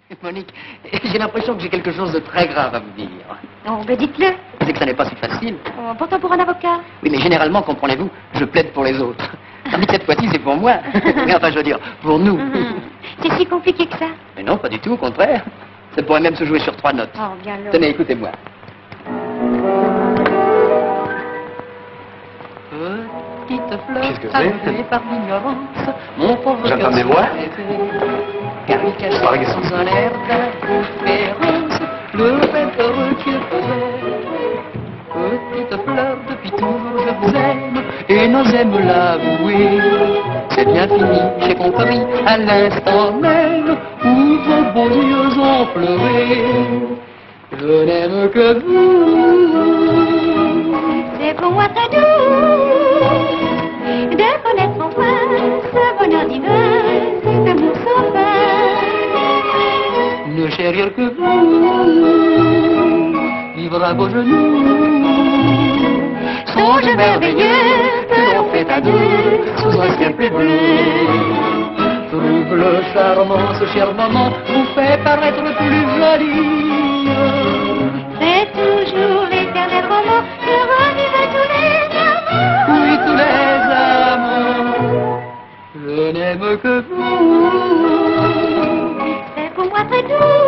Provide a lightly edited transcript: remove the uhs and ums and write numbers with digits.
Monique, j'ai l'impression que j'ai quelque chose de très grave à vous dire. Oh, ben dites-le. C'est que ça n'est pas si facile. Oh, pourtant pour un avocat. Oui, mais généralement, comprenez-vous, je plaide pour les autres. Tandis que cette fois-ci, c'est pour moi. Mais enfin, je veux dire, pour nous. C'est si compliqué que ça? Mais non, pas du tout, au contraire. Ça pourrait même se jouer sur 3 notes. Oh, bien alors. Tenez, écoutez-moi. Petite fleur, Qu'est-ce que c'est? aveuglée par l'ignorance, mon pauvre J'entends cœur des voix. car il cachait Par exemple. sous un air d'indifférence le rêve heureux qu'il faisait. Petite fleur, depuis toujours je vous aime et n'osais me l'avouer. C'est bien fini, j'ai compris à l'instant même où vos beaux yeux ont pleuré. Je n'aime que vous. C'est pour moi très doux de connaître enfin ce bonheur divin, cet amour sans fin. Ne chérir que vous, vivre à vos genoux. Songe merveilleux que l'on fait à deux sous un ciel plus bleu. Trouble charmant, ce cher moment vous fait paraître plus jolie. C'est toujours l'éternel roman que revivent tous les amants. Oui, tous les amants, je n'aime que vous. C'est pour moi très doux